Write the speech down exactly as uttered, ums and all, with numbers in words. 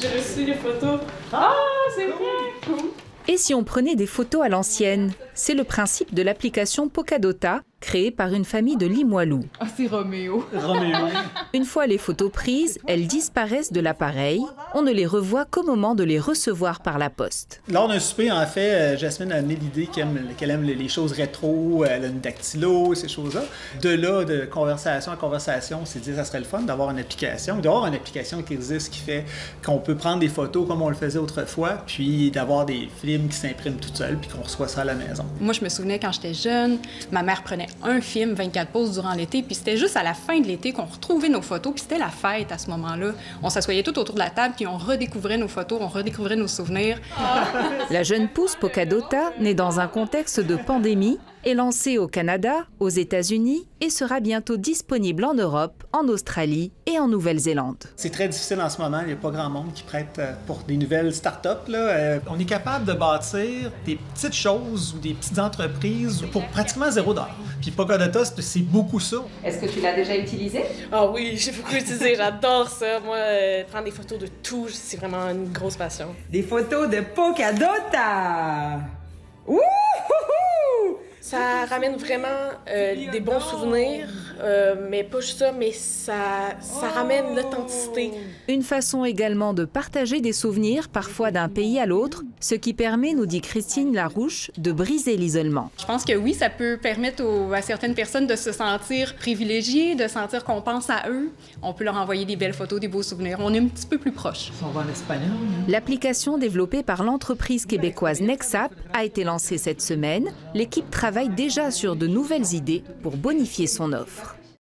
J'ai reçu les photos. Ah, c'est vrai! Cool. Et si on prenait des photos à l'ancienne? C'est le principe de l'application Pokadota, créée par une famille de Limoilou. Ah, c'est Roméo. Roméo. Une fois les photos prises, elles disparaissent de l'appareil. On ne les revoit qu'au moment de les recevoir par la poste. Lors d'un souper, en fait, Jasmine a amené l'idée qu'elle aime, qu'elle aime les choses rétro, elle a une dactylo, ces choses-là. De là, de conversation à conversation, on s'est dit que ça serait le fun d'avoir une application, d'avoir une application qui existe, qui fait qu'on peut prendre des photos comme on le faisait autrefois, puis d'avoir des films qui s'impriment tout seuls, puis qu'on reçoit ça à la maison. Moi, je me souvenais quand j'étais jeune, ma mère prenait un film, vingt-quatre pauses durant l'été, puis c'était juste à la fin de l'été qu'on retrouvait nos photos, puis c'était la fête à ce moment-là. On s'assoyait tout autour de la table, puis on redécouvrait nos photos, on redécouvrait nos souvenirs. La jeune pousse Pokadota, née dans un contexte de pandémie, est lancée au Canada, aux États-Unis et sera bientôt disponible en Europe, en Australie et en Nouvelle-Zélande. C'est très difficile en ce moment, il n'y a pas grand monde qui prête pour des nouvelles start-up. Là. On est capable de bâtir des petites choses ou des petites entreprises pour pratiquement zéro dollar. Puis Pokadota, c'est beaucoup ça. Est-ce que tu l'as déjà utilisé? Ah oui, j'ai beaucoup utilisé, j'adore ça. Moi, euh, prendre des photos de tout, c'est vraiment une grosse passion. Des photos de Pokadota! Ouh! Ça ramène vraiment euh, des bons souvenirs, euh, mais pas juste ça, mais ça, ça ramène l'authenticité. Une façon également de partager des souvenirs, parfois d'un pays à l'autre, ce qui permet, nous dit Christine Larouche, de briser l'isolement. Je pense que oui, ça peut permettre aux, à certaines personnes de se sentir privilégiées, de sentir qu'on pense à eux. On peut leur envoyer des belles photos, des beaux souvenirs. On est un petit peu plus proche. On va en espagnol. L'application développée par l'entreprise québécoise Nexap a été lancée cette semaine. L'équipe travaille déjà sur de nouvelles idées pour bonifier son offre.